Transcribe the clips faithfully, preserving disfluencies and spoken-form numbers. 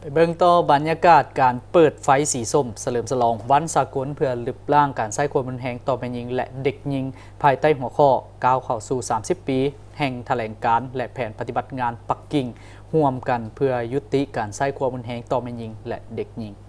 เบื้องต้นบรรยากาศการเปิดไฟสีส้มเฉลิมฉลองวันสากลเพื่อลึบล้างการใช้ความรุนแรงต่อแม่หญิงและเด็กหญิงภายใต้หัวข้อก้าวเข้าสู่สามสิบปีแห่งแถลงการและแผนปฏิบัติงานปักกิ่งร่วมกันเพื่อยุติการใช้ความรุนแรงต่อแม่หญิงและเด็กหญิง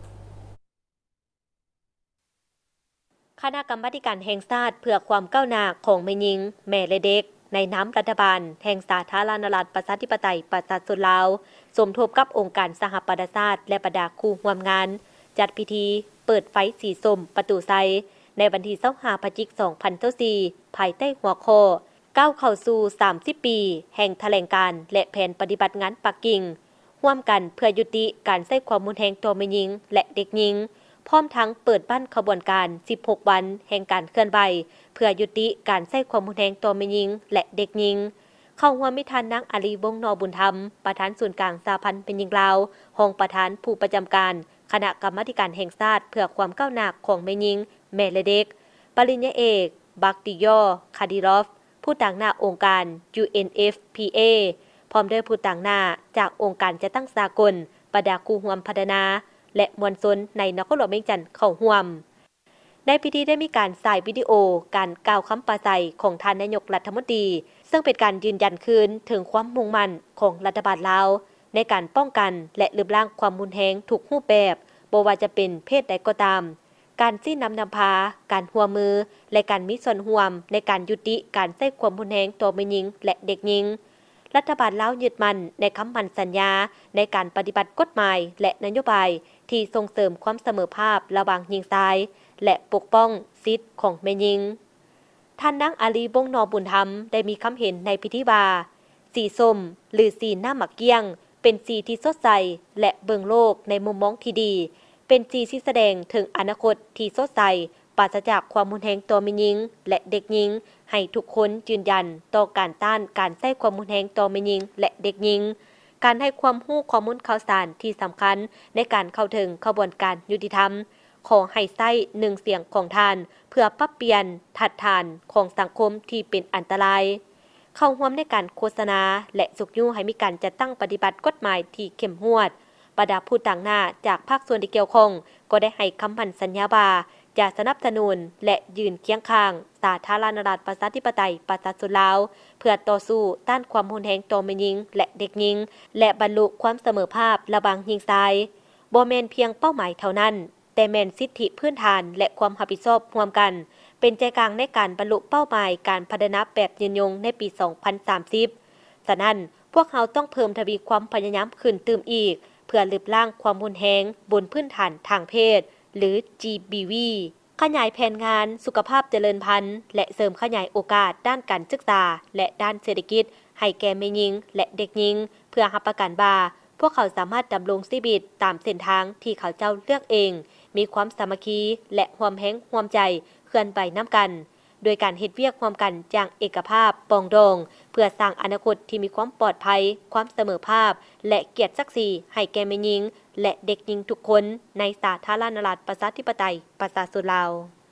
คณะกรรมาการแห่งชาติเพื่อความก้าวหน้าของแม่หญิงแม่และเด็กในน้ำรัฐบาลแห่งสาธารณรัฐประชาธิปไตยประชาชนลาวสมทบกับองค์การสหประชาชาติและบรรดาคู่ร่วมงานจัดพิธีเปิดไฟสีส้มประตูไซในวันที่ยี่สิบห้าพฤศจิกายนสองพันยี่สิบสี่ภายใต้หัวข้อก้าวเข้าสู่สามสิบปีแห่งแถลงการและแผนปฏิบัติงานปักกิ่งร่วมกันเพื่อยุติการใช้ความรุนแรงต่อแม่หญิงและเด็กหญิงพร้อมทั้งเปิดบ้านขบวนการสิบหกวันแห่งการเคลื่อนไหวเพื่อยุติการใช้ความรุนแรงต่อแม่หญิงและเด็กหญิงเข้าร่วมมิทานนางอาลีวงศ์นอบุญธรรมประธานศูนย์กลางสหพันธ์เป็นหญิงลาวรองประธานผู้ประจำการคณะกรรมาการแห่งชาติเพื่อความก้าวหน้าของแม่หญิงแม่และเด็กปริญญาเอกบักติยอคาดิรอฟผู้ต่างหน้าองค์การ ยู เอ็น เอฟ พี เอ พร้อมด้วยผู้ต่างหน้าจากองค์การจัดตั้งสากลบรรดาคู่ร่วมพัฒนาและมวลชนในนครหลวงเวียงจันทร์เข้าร่วมในพิธีได้มีการฉายวิดีโอการกล่าวคำปราศัยของท่านนายกรัฐมนตรีซึ่งเป็นการยืนยันคืนถึงความมุ่งมั่นของรัฐบาลลาวในการป้องกันและลดล้างความรุนแรงทุกรูปแบบบ่ว่าจะเป็นเพศใดก็ตามการจี้นำนำพาการหัวมือและการมีส่วนร่วมในการยุติการใช้ความรุนแรงต่อแม่หญิงและเด็กหญิงรัฐบาลลาวยึดมั่นในคำมั่นสัญญาในการปฏิบัติกฎหมายและนโยบายที่ส่งเสริมความเสมอภาคระหว่างหญิงชายและปกป้องสิทธิของแม่หญิงท่านนางอาลีวงศ์นอบุญธรรมได้มีคำเห็นในพิธีว่าสีส้มหรือสีหน้าหมักเกี้ยงเป็นสีที่สดใสและเบิ่งโลกในมุมมองที่ดีเป็นสีที่แสดงถึงอนาคตที่สดใสปราศจากความรุนแรงต่อแม่หญิงและเด็กหญิงให้ทุกคนยืนยันต่อการต้านการใช้ความรุนแรงต่อแม่หญิงและเด็กหญิงการให้ความรู้ข้อมูลข่าวสารที่สำคัญในการเข้าถึงขบวนการยุติธรรมขอให้ใช้หนึ่งเสียงของทานเพื่อปรับเปลี่ยนทัดทานของสังคมที่เป็นอันตรายเข้าร่วมในการโฆษณาและสุกยุ่ให้มีการจัดตั้งปฏิบัติกฎหมายที่เข้มงวดบรรดาผู้ต่างหน้าจากภาคส่วนที่เกี่ยวข้องก็ได้ให้คำมั่นสัญญาว่าจะสนับสนุนและยืนเคียงข้างสาธารณรัฐประชาธิปไตยประชาชนลาวเพื่อต่อสู้ต้านความรุนแรงต่อแม่หญิงและเด็กหญิงและบรรลุความเสมอภาคระหว่างหญิงชายบ่แม่นเพียงเป้าหมายเท่านั้นแต่แม่นสิทธิพื้นฐานและความรับผิดชอบร่วมกันเป็นใจกลางในการบรรลุเป้าหมายการพัฒนาแบบยืนยงในปีสองพันสามสิบฉะนั้นพวกเราต้องเพิ่มทวีความพยายามขึ้นเติมอีกเพื่อลดล้างความรุนแรงบนพื้นฐานทางเพศหรือ จี บี วี ขยายแผนงานสุขภาพเจริญพันธุ์และเสริมขยายโอกาสด้านการศึกษาและด้านเศรษฐกิจให้แก่แม่หญิงและเด็กหญิงเพื่อรับประกันว่าพวกเขาสามารถดำรงชีวิตตามเส้นทางที่เขาเจ้าเลือกเองมีความสามัคคีและความแห้งความใจเคลื่อนไปน้ำกันโดยการเฮ็ดเวียกความกันอย่างเอกภาพปองดองเพื่อสร้างอนาคตที่มีความปลอดภัยความเสมอภาคและเกียรติศักดิ์ศรีให้แก่แม่หญิงและเด็กหญิงทุกคนในสาธารณรัฐประชาธิปไตยประชาชนลาว